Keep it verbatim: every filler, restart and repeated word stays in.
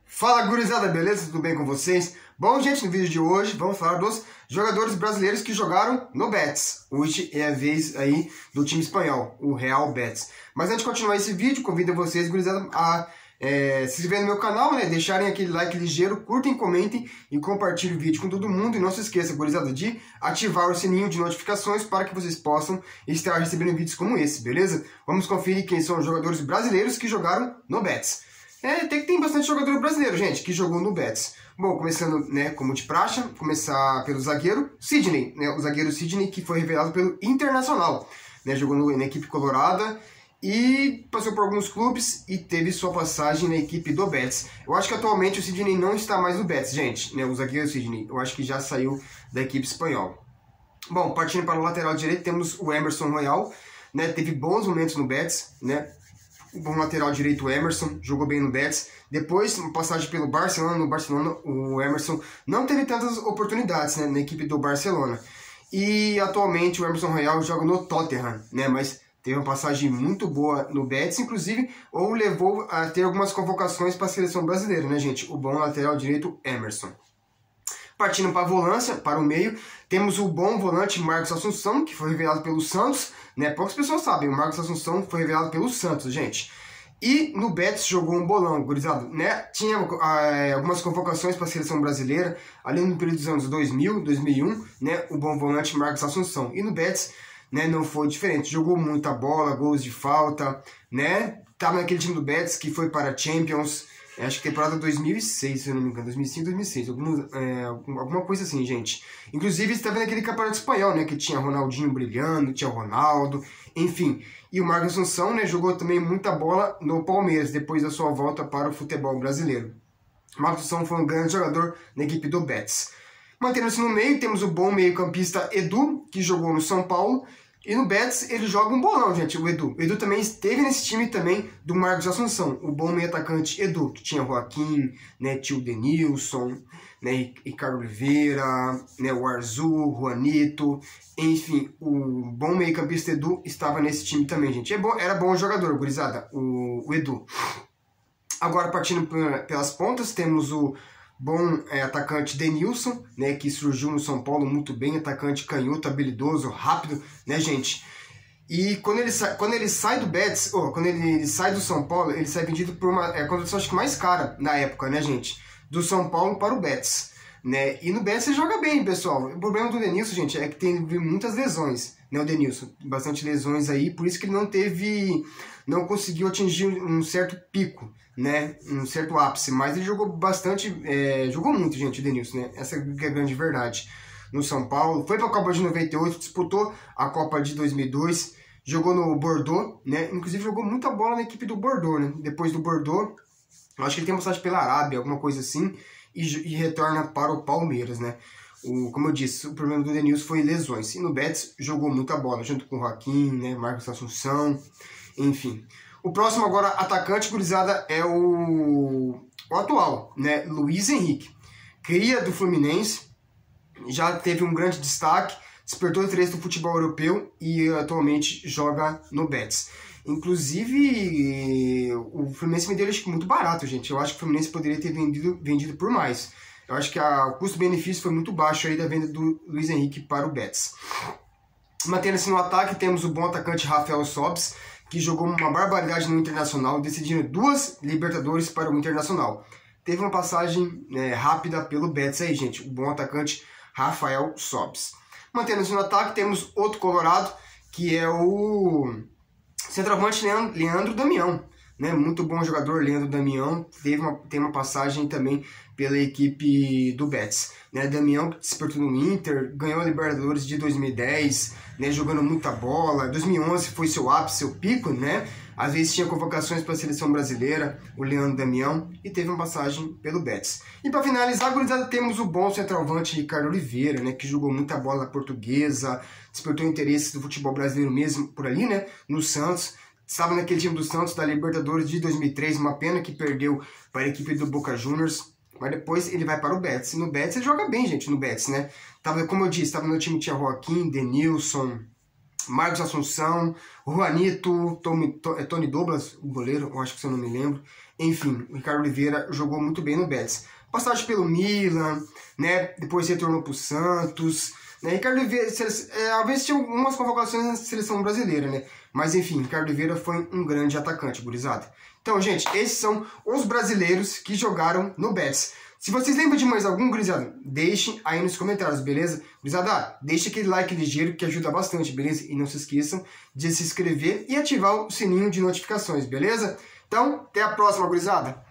Fala gurizada, beleza? Tudo bem com vocês? Bom, gente, no vídeo de hoje vamos falar dos jogadores brasileiros que jogaram no Betis. Hoje é a vez aí do time espanhol, o Real Betis. Mas antes de continuar esse vídeo, convido vocês, gurizada, a é, se inscreverem no meu canal, né? Deixarem aquele like ligeiro, curtem, comentem e compartilhem o vídeo com todo mundo. E não se esqueça, gurizada, de ativar o sininho de notificações para que vocês possam estar recebendo vídeos como esse, beleza? Vamos conferir quem são os jogadores brasileiros que jogaram no Betis. É, tem, tem bastante jogador brasileiro, gente, que jogou no Betis. Bom, começando, né, como de praxe, começar pelo zagueiro Sidney, né, o zagueiro Sidney que foi revelado pelo Internacional, né, jogou no, na equipe colorada e passou por alguns clubes e teve sua passagem na equipe do Betis. Eu acho que atualmente o Sidney não está mais no Betis, gente, né, o zagueiro Sidney, eu acho que já saiu da equipe espanhola. Bom, partindo para o lateral direito, temos o Emerson Royal, né, teve bons momentos no Betis, né, o bom lateral direito, o Emerson, jogou bem no Betis. Depois, uma passagem pelo Barcelona, no Barcelona, o Emerson não teve tantas oportunidades, né, na equipe do Barcelona. E atualmente o Emerson Royal joga no Tottenham, né, mas teve uma passagem muito boa no Betis, inclusive, ou levou a ter algumas convocações para a seleção brasileira, né, gente? O bom lateral direito, Emerson. Partindo para a volância, para o meio, temos o bom volante Marcos Assunção, que foi revelado pelo Santos, né? Poucas pessoas sabem, o Marcos Assunção foi revelado pelo Santos, gente. E no Betis jogou um bolão, gurizada, né? Tinha é, algumas convocações para a seleção brasileira, ali no período dos anos dois mil, dois mil e um, né? O bom volante Marcos Assunção. E no Betis, né, não foi diferente, jogou muita bola, gols de falta, né? Tava naquele time do Betis que foi para a Champions, acho que temporada dois mil e seis, se eu não me engano, dois mil e cinco, dois mil e seis, alguma, é, alguma coisa assim, gente. Inclusive, você tá vendo aquele campeonato espanhol, né, que tinha Ronaldinho brilhando, tinha Ronaldo, enfim. E o Marcos Assunção, né, jogou também muita bola no Palmeiras, depois da sua volta para o futebol brasileiro. O Marcos Assunção foi um grande jogador na equipe do Betis. Mantendo-se no meio, temos o bom meio-campista Edu, que jogou no São Paulo. E no Betis ele joga um bolão, gente, o Edu. O Edu também esteve nesse time também do Marcos Assunção, o bom meio atacante Edu, que tinha Joaquim, né, tio Denilson, né, Ricardo Oliveira, né, o Arzu, Juanito, enfim, o bom meio campista Edu estava nesse time também, gente. É bom, era bom jogador, gurizada, o, o Edu. Agora, partindo pelas pontas, temos o bom é, atacante Denilson, né, que surgiu no São Paulo muito bem, atacante canhoto, habilidoso, rápido, né, gente? E quando ele sai, quando ele sai do Betis, ou quando ele, ele sai do São Paulo, ele sai vendido por uma é, condição acho que mais cara na época, né, gente? Do São Paulo para o Betis, né? E no Betis ele joga bem, pessoal. O problema do Denilson, gente, é que tem muitas lesões, né, o Denilson, bastante lesões aí, por isso que ele não teve, não conseguiu atingir um certo pico, né, um certo ápice, mas ele jogou bastante, é, jogou muito, gente, o Denilson, né, essa é a grande verdade, no São Paulo, foi para a Copa de noventa e oito, disputou a Copa de dois mil e dois, jogou no Bordeaux, né, inclusive jogou muita bola na equipe do Bordeaux, né, depois do Bordeaux, eu acho que ele tem passagem pela Arábia, alguma coisa assim, e, e retorna para o Palmeiras, né. O, como eu disse, o problema do Denilson foi lesões, e no Betis jogou muita bola, junto com o Joaquim, né, Marcos Assunção, enfim. O próximo agora atacante, gurizada, é o, o atual, né, Luiz Henrique, cria do Fluminense, já teve um grande destaque, despertou interesse do futebol europeu e atualmente joga no Betis. Inclusive, o Fluminense vendeu ele muito barato, gente, eu acho que o Fluminense poderia ter vendido, vendido por mais. Eu acho que a, o custo-benefício foi muito baixo aí da venda do Luiz Henrique para o Betis. Mantendo-se no ataque, temos o bom atacante Rafael Sobis, que jogou uma barbaridade no Internacional, decidindo duas Libertadores para o Internacional. Teve uma passagem é, rápida pelo Betis aí, gente, o bom atacante Rafael Sobis. Mantendo-se no ataque, temos outro colorado, que é o centroavante Leandro, Leandro Damião. Né, muito bom jogador, Leandro Damião, teve uma, tem uma passagem também pela equipe do Betis. Né, Damião que despertou no Inter, ganhou a Libertadores de dois mil e dez, né, jogando muita bola, dois mil e onze foi seu ápice, seu pico, né, às vezes tinha convocações para a seleção brasileira, o Leandro Damião, e teve uma passagem pelo Betis. E para finalizar, gurizada, temos o bom centroavante Ricardo Oliveira, né, que jogou muita bola na Portuguesa, despertou interesse do futebol brasileiro mesmo por ali, né, no Santos. Estava naquele time do Santos da Libertadores de dois mil e três, uma pena que perdeu para a equipe do Boca Juniors, mas depois ele vai para o Betis. E no Betis ele joga bem, gente, no Betis, né? Tava, como eu disse, estava no time, tinha Joaquim, Denilson, Marcos Assunção, Juanito, Tony, Tony Douglas, o goleiro, eu acho que se eu não me lembro, Enfim, o Ricardo Oliveira jogou muito bem no Betis. Passagem pelo Milan, né? Depois retornou para o Santos. Né? Ricardo Oliveira, é, às vezes tinha algumas convocações na seleção brasileira, né? Mas enfim, Ricardo Oliveira foi um grande atacante, gurizada. Então, gente, esses são os brasileiros que jogaram no Betis. Se vocês lembram de mais algum, gurizada, deixem aí nos comentários, beleza? Gurizada, deixa aquele like ligeiro que ajuda bastante, beleza? E não se esqueçam de se inscrever e ativar o sininho de notificações, beleza? Então, até a próxima, gurizada!